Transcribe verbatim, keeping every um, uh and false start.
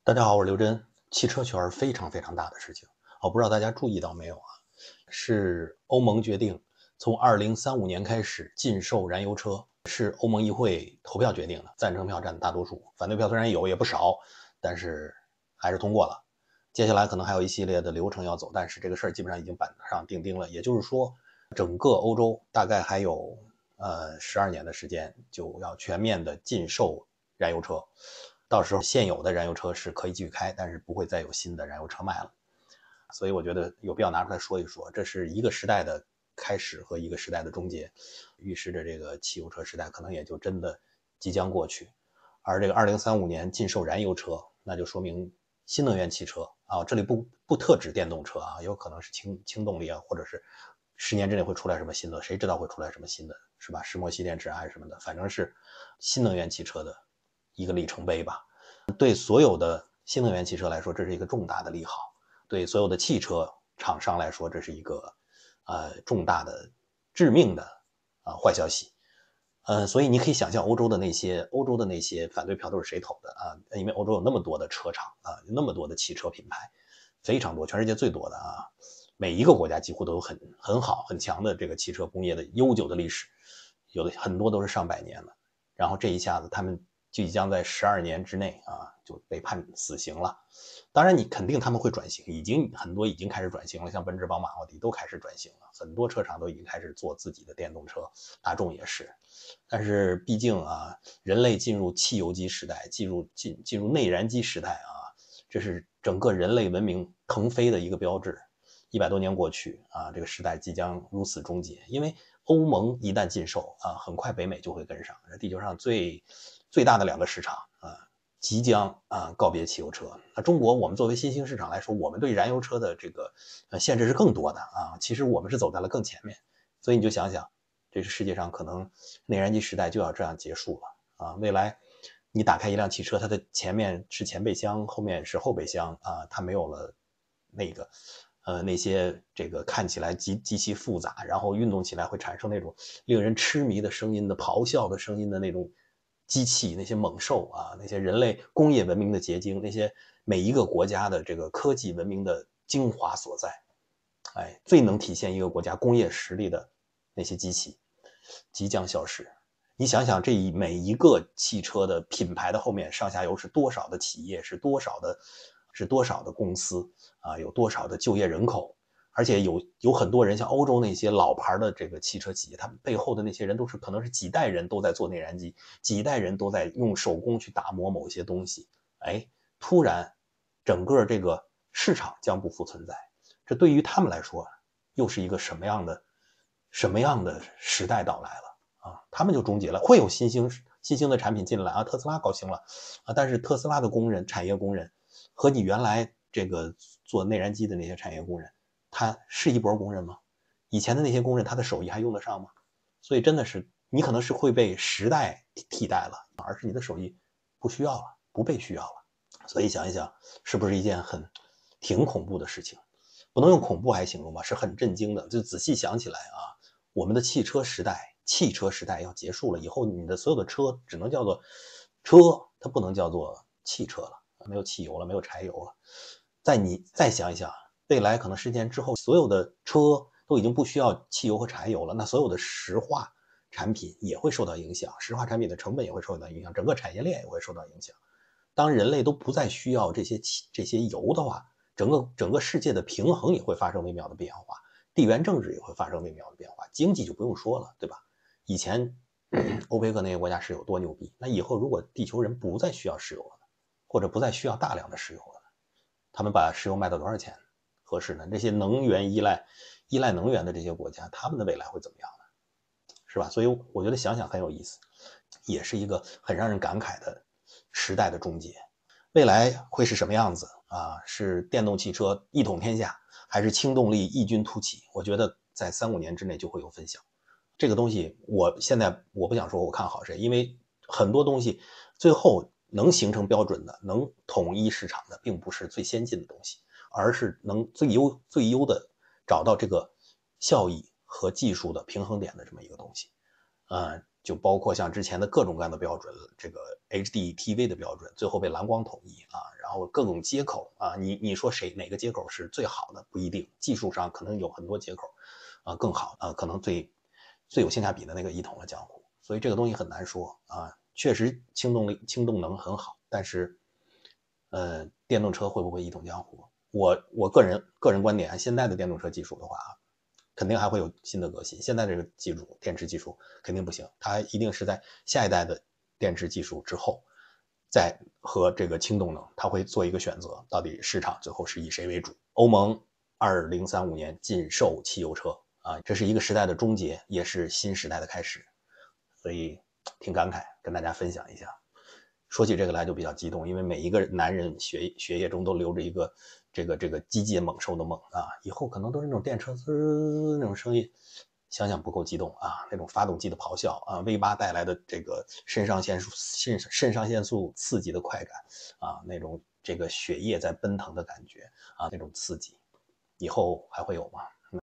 大家好，我是刘真。汽车圈非常非常大的事情，我不知道大家注意到没有啊？是欧盟决定从二零三五年开始禁售燃油车，是欧盟议会投票决定的，赞成票占大多数，反对票虽然有也不少，但是还是通过了。接下来可能还有一系列的流程要走，但是这个事儿基本上已经板上钉钉了。也就是说，整个欧洲大概还有呃十二年的时间，就要全面的禁售燃油车。到时候现有的燃油车是可以继续开，但是不会再有新的燃油车卖了。所以我觉得有必要拿出来说一说，这是一个时代的开始和一个时代的终结，预示着这个汽油车时代可能也就真的即将过去。而这个二零三五年禁售燃油车，那就说明新能源汽车啊，这里不不特指电动车啊，有可能是轻轻动力啊，或者是十年之内会出来什么新的，谁知道会出来什么新的，是吧？石墨烯电池啊还是什么的，反正是新能源汽车的一个里程碑吧。对所有的新能源汽车来说，这是一个重大的利好；对所有的汽车厂商来说，这是一个呃重大的、致命的啊、呃、坏消息。呃，所以你可以想象欧洲的那些欧洲的那些反对票都是谁投的啊？因为欧洲有那么多的车厂啊，那么多的汽车品牌，非常多，全世界最多的啊。每一个国家几乎都有很很好很强的这个汽车工业的悠久的历史，有的很多都是上百年了。然后这一下子他们就即将在十二年之内啊就被判死刑了。当然你肯定他们会转型，已经很多已经开始转型了，像奔驰、宝马、奥迪都开始转型了，很多车厂都已经开始做自己的电动车，大众也是。但是毕竟啊，人类进入汽油机时代，进入进进入内燃机时代啊，这是整个人类文明腾飞的一个标志。一百多年过去啊，这个时代即将如此终结。因为欧盟一旦禁售啊，很快北美就会跟上。这地球上最最大的两个市场啊，即将啊告别汽油车。那中国我们作为新兴市场来说，我们对燃油车的这个呃限制是更多的啊。其实我们是走在了更前面。所以你就想想，这是世界上可能内燃机时代就要这样结束了啊。未来你打开一辆汽车，它的前面是前备箱，后面是后备箱啊，它没有了那个。呃，那些这个看起来极极其复杂，然后运动起来会产生那种令人痴迷的声音的咆哮的声音的那种机器，那些猛兽啊，那些人类工业文明的结晶，那些每一个国家的这个科技文明的精华所在，哎，最能体现一个国家工业实力的那些机器即将消失。你想想，这一每一个汽车的品牌的后面上下游是多少的企业，是多少的，是多少的公司啊？有多少的就业人口？而且有有很多人，像欧洲那些老牌的这个汽车企业，他们背后的那些人都是可能是几代人都在做内燃机，几代人都在用手工去打磨某些东西。哎，突然，整个这个市场将不复存在。这对于他们来说，又是一个什么样的什么样的时代到来了？啊，他们就终结了，会有新兴新兴的产品进来啊，特斯拉高兴了啊，但是特斯拉的工人、产业工人和你原来这个做内燃机的那些产业工人，他是一波工人吗？以前的那些工人，他的手艺还用得上吗？所以真的是你可能是会被时代替代了，而是你的手艺不需要了，不被需要了。所以想一想，是不是一件很挺恐怖的事情？不能用恐怖来形容吧，是很震惊的。就仔细想起来啊，我们的汽车时代。汽车时代要结束了，以后你的所有的车只能叫做车，它不能叫做汽车了，没有汽油了，没有柴油了。再你再想一想，未来可能十年之后，所有的车都已经不需要汽油和柴油了，那所有的石化产品也会受到影响，石化产品的成本也会受到影响，整个产业链也会受到影响。当人类都不再需要这些这些油的话，整个整个世界的平衡也会发生微妙的变化，地缘政治也会发生微妙的变化，经济就不用说了，对吧？以前欧佩克那些国家石油多牛逼，那以后如果地球人不再需要石油了，或者不再需要大量的石油了，他们把石油卖到多少钱合适呢？这些能源依赖依赖能源的这些国家，他们的未来会怎么样呢？是吧？所以我觉得想想很有意思，也是一个很让人感慨的时代的终结。未来会是什么样子啊？是电动汽车一统天下，还是轻动力异军突起？我觉得在三五年之内就会有分晓。这个东西我现在我不想说我看好谁，因为很多东西最后能形成标准的，能统一市场的，并不是最先进的东西，而是能最优最优的找到这个效益和技术的平衡点的这么一个东西。呃， 就包括像之前的各种各样的标准，这个 H D T V 的标准，最后被蓝光统一啊，然后各种接口啊，你你说谁哪个接口是最好的不一定，技术上可能有很多接口啊更好啊，可能最最有性价比的那个一统了江湖，所以这个东西很难说啊。确实轻动力轻动能很好，但是呃电动车会不会一统江湖？我我个人个人观点，现在的电动车技术的话啊，肯定还会有新的革新。现在这个技术，电池技术肯定不行，它一定是在下一代的电池技术之后，再和这个轻动能，它会做一个选择，到底市场最后是以谁为主？欧盟二零三五年禁售汽油车啊，这是一个时代的终结，也是新时代的开始，所以挺感慨，跟大家分享一下。说起这个来就比较激动，因为每一个男人血血液中都流着一个这个这个机械猛兽的猛啊，以后可能都是那种电车滋那种声音，想想不够激动啊，那种发动机的咆哮啊 ，V 八 带来的这个肾上腺素肾肾上腺素刺激的快感啊，那种这个血液在奔腾的感觉啊，那种刺激，以后还会有吗？